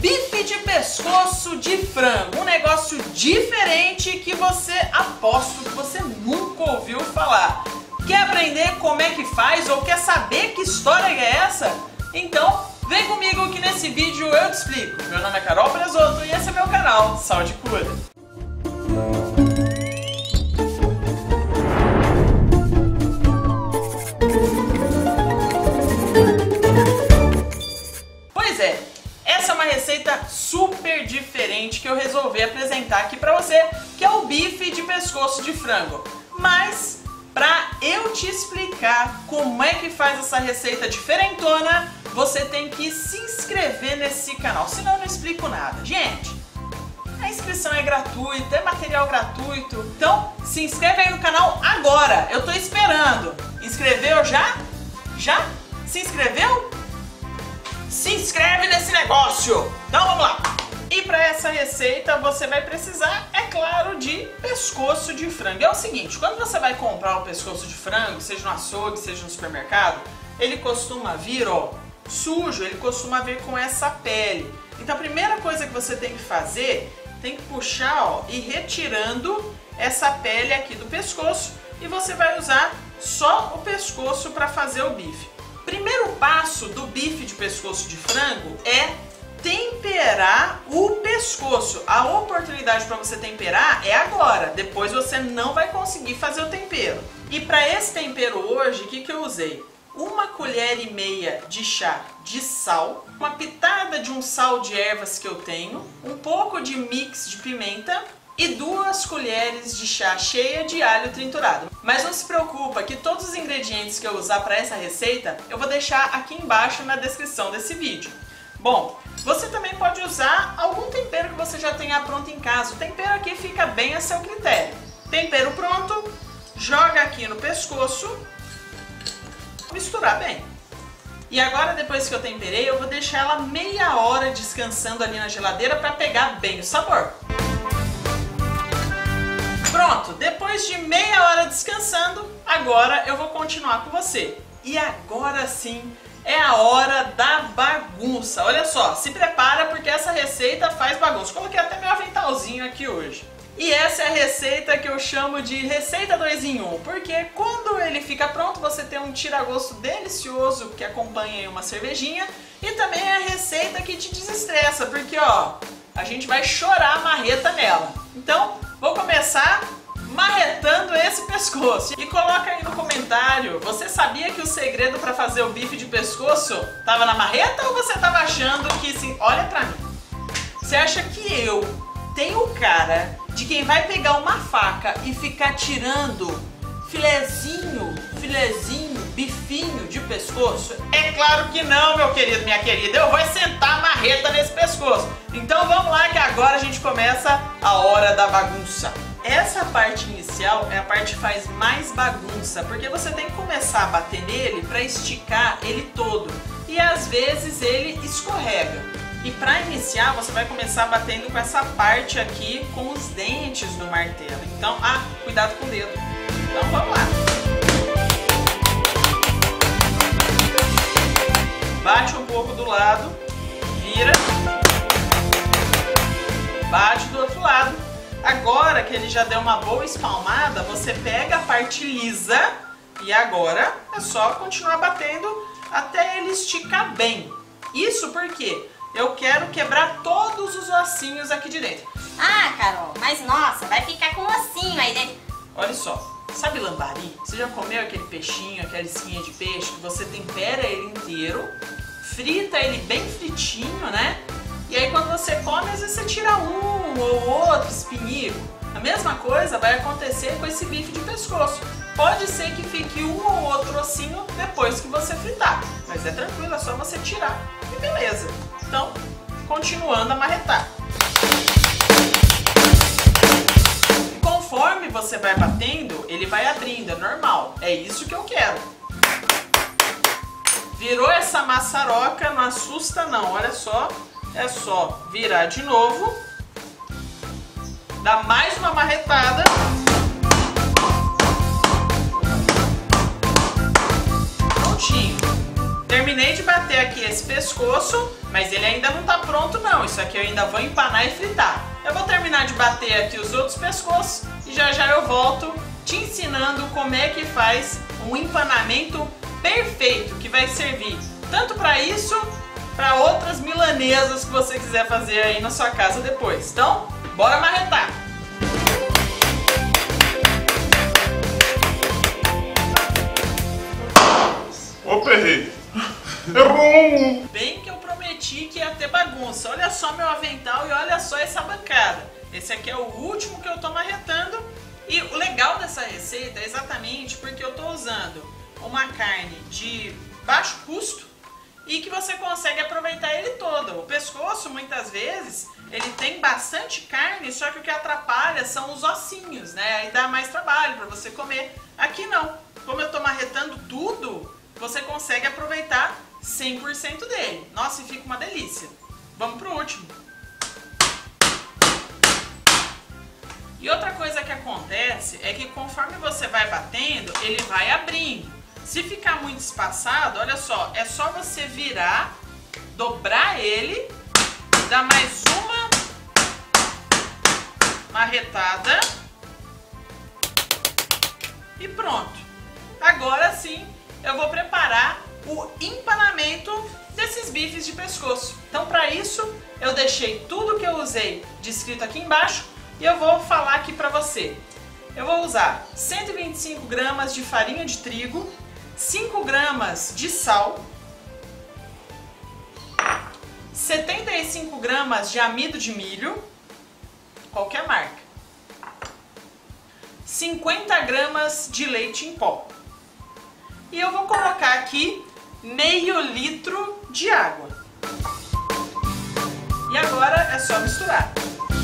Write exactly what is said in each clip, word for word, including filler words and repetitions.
Bife de pescoço de frango, um negócio diferente que você, aposto que você nunca ouviu falar. Quer aprender como é que faz ou quer saber que história é essa? Então vem comigo que nesse vídeo eu te explico. Meu nome é Carol Presoto e esse é meu canal Saúde e Cura. Pois é, essa é uma receita super diferente que eu resolvi apresentar aqui pra você, que é o bife de pescoço de frango. Mas pra eu te explicar como é que faz essa receita diferentona, você tem que se inscrever nesse canal, senão eu não explico nada. Gente, a inscrição é gratuita, é material gratuito, então se inscreve aí no canal agora, eu tô esperando. Inscreveu já? Já? Se inscreveu? Se inscreve nesse negócio! Então vamos lá! E para essa receita você vai precisar, é claro, de pescoço de frango. É o seguinte, quando você vai comprar um pescoço de frango, seja no açougue, seja no supermercado, ele costuma vir, ó, sujo, ele costuma vir com essa pele. Então a primeira coisa que você tem que fazer, tem que puxar, ó, e retirando essa pele aqui do pescoço, e você vai usar só o pescoço para fazer o bife. Primeiro passo do bife de pescoço de frango é temperar o pescoço. A oportunidade para você temperar é agora, depois você não vai conseguir fazer o tempero. E para esse tempero hoje, o que, que eu usei? Uma colher e meia de chá de sal, uma pitada de um sal de ervas que eu tenho, um pouco de mix de pimenta e duas colheres de chá cheia de alho triturado. Mas não se preocupa que todos os ingredientes que eu usar para essa receita eu vou deixar aqui embaixo na descrição desse vídeo. Bom, você também pode usar algum tempero que você já tenha pronto em casa. O tempero aqui fica bem a seu critério. Tempero pronto, joga aqui no pescoço, misturar bem. E agora, depois que eu temperei, eu vou deixar ela meia hora descansando ali na geladeira para pegar bem o sabor. Pronto, depois de meia hora descansando, agora eu vou continuar com você. E agora sim é a hora da bagunça. Olha só, se prepara porque essa receita faz bagunça. Coloquei até meu aventalzinho aqui hoje. E essa é a receita que eu chamo de receita dois em um, porque quando ele fica pronto você tem um tira-gosto delicioso que acompanha uma cervejinha, e também é a receita que te desestressa, porque ó, a gente vai chorar a marreta nela. Então, vou começar marretando esse pescoço. E coloca aí no comentário, você sabia que o segredo para fazer o bife de pescoço tava na marreta ou você tava achando que sim? Olha pra mim. Você acha que eu tenho cara de quem vai pegar uma faca e ficar tirando filezinho, filezinho, bifinho de pescoço? É claro que não, meu querido, minha querida. Eu vou sentar a marreta nesse pescoço. Então vamos lá que agora a gente começa a hora da bagunça. Essa parte inicial é a parte que faz mais bagunça, porque você tem que começar a bater nele para esticar ele todo. E às vezes ele escorrega. E para iniciar você vai começar batendo com essa parte aqui com os dentes do martelo. Então, ah, cuidado com o dedo. Então vamos lá. Bate um pouco do lado, vira, bate do outro lado. Agora que ele já deu uma boa espalmada, você pega a parte lisa e agora é só continuar batendo até ele esticar bem. Isso porque eu quero quebrar todos os ossinhos aqui de dentro. Ah, Carol, mas nossa, vai ficar com ossinho aí dentro. Olha só, sabe lambari? Você já comeu aquele peixinho, aquela esquinha de peixe que você tempera ele inteiro, frita ele bem fritinho, né? E aí quando você come, às vezes você tira um ou outro espinhico. A mesma coisa vai acontecer com esse bife de pescoço. Pode ser que fique um ou outro ossinho depois que você fritar, mas é tranquilo, é só você tirar e beleza. Então, continuando a marretar. E conforme você vai batendo, ele vai abrindo, é normal. É isso que eu quero. Virou essa maçaroca, não assusta não, olha só. É só virar de novo, dar mais uma marretada. Prontinho. Terminou. terminei de bater aqui esse pescoço, mas ele ainda não tá pronto não. Isso aqui eu ainda vou empanar e fritar. Eu vou terminar de bater aqui os outros pescoços e já já eu volto te ensinando como é que faz um empanamento perfeito, que vai servir tanto para isso, para outras milanesas que você quiser fazer aí na sua casa depois. Então, bora marretar! Opa, errei! Errou! Bem que eu prometi que ia ter bagunça. Olha só meu avental e olha só essa bancada. Esse aqui é o último que eu tô marretando. E o legal dessa receita é exatamente porque eu tô usando uma carne de baixo custo e que você consegue aproveitar ele todo. O pescoço, muitas vezes, ele tem bastante carne, só que o que atrapalha são os ossinhos, né? Aí dá mais trabalho para você comer. Aqui não. Como eu tô marretando tudo, você consegue aproveitar cem por cento dele. Nossa, e fica uma delícia. Vamos pro último. E outra coisa que acontece é que conforme você vai batendo, ele vai abrindo. Se ficar muito espaçado, olha só, é só você virar, dobrar ele, dar mais uma marretada e pronto. Agora sim, eu vou preparar o empanamento desses bifes de pescoço. Então, para isso, eu deixei tudo que eu usei descrito aqui embaixo e eu vou falar aqui para você. Eu vou usar cento e vinte e cinco gramas de farinha de trigo, cinco gramas de sal, setenta e cinco gramas de amido de milho, qualquer marca, cinquenta gramas de leite em pó. E eu vou colocar aqui meio litro de água. E agora é só misturar.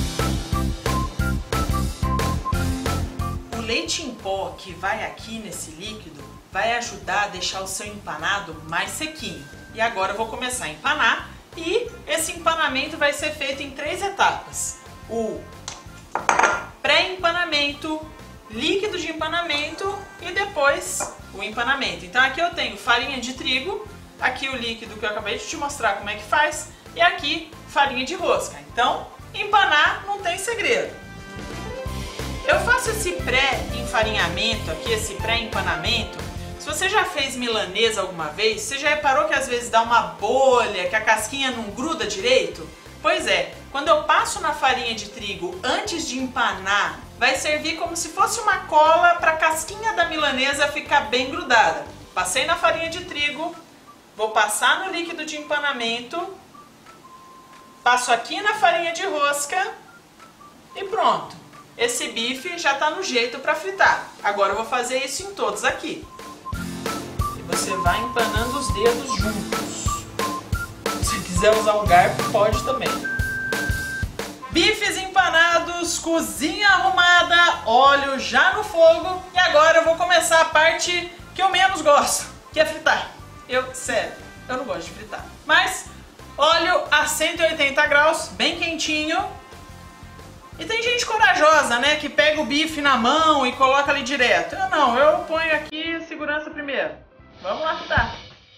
O leite em pó que vai aqui nesse líquido vai ajudar a deixar o seu empanado mais sequinho. E agora eu vou começar a empanar e esse empanamento vai ser feito em três etapas. O pré-empanamento, líquido de empanamento e depois o empanamento. Então aqui eu tenho farinha de trigo, aqui o líquido que eu acabei de te mostrar como é que faz e aqui farinha de rosca. Então empanar não tem segredo. Eu faço esse pré-enfarinhamento aqui, esse pré-empanamento. Se você já fez milanesa alguma vez, você já reparou que às vezes dá uma bolha, que a casquinha não gruda direito? Pois é, quando eu passo na farinha de trigo antes de empanar, vai servir como se fosse uma cola para a casquinha da milanesa ficar bem grudada. Passei na farinha de trigo, vou passar no líquido de empanamento, passo aqui na farinha de rosca e pronto. Esse bife já está no jeito para fritar. Agora eu vou fazer isso em todos aqui. E você vai empanando os dedos juntos. Se quiser usar um garfo, pode também. Bifes empanados, cozinha arrumada, óleo já no fogo. E agora eu vou começar a parte que eu menos gosto, que é fritar. Eu, sério, eu não gosto de fritar. Mas óleo a cento e oitenta graus, bem quentinho. E tem gente corajosa, né, que pega o bife na mão e coloca ali direto. Eu não, eu ponho aqui segurança primeiro. Vamos lá fritar.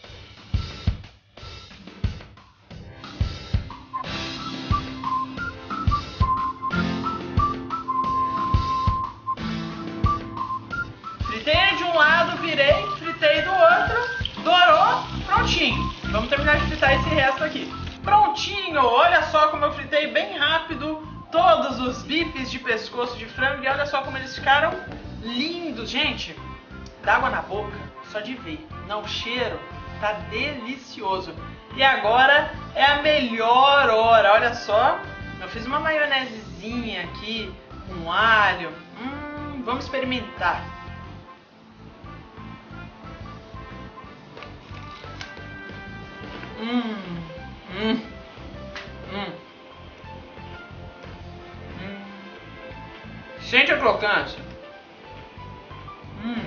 Fritei de um lado, virei, fritei do outro, dourou, prontinho. Vamos terminar de fritar esse resto aqui. Prontinho, olha só como eu fritei bem rápido todos os bifes de pescoço de frango e olha só como eles ficaram lindos, gente. Dá água na boca, só de ver. Não, o cheiro tá delicioso. E agora é a melhor hora, olha só. Eu fiz uma maionesezinha aqui com alho. Hum, vamos experimentar. Hum, hum, hum. Sente a crocância. Hum.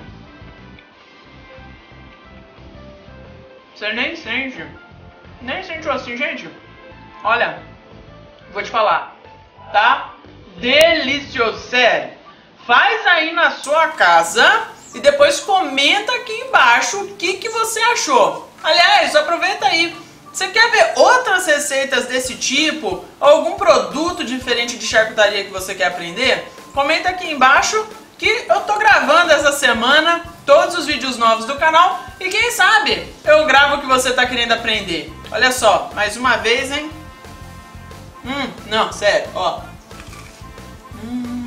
Você nem sente. Nem sentiu assim, gente. Olha, vou te falar. Tá delicioso, sério. Faz aí na sua casa e depois comenta aqui embaixo o que, que você achou. Aliás, aproveita aí. Você quer ver outras receitas desse tipo? Ou algum produto diferente de charcutaria que você quer aprender? Comenta aqui embaixo que eu tô gravando essa semana todos os vídeos novos do canal e quem sabe eu gravo o que você tá querendo aprender. Olha só, mais uma vez, hein? Hum, não, sério, ó. Hum.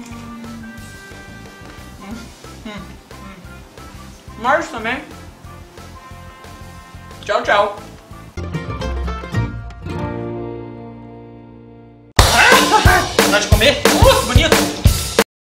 Hum, hum, hum. Morde também. Tchau, tchau. Vontade de comer? Uh, bonito!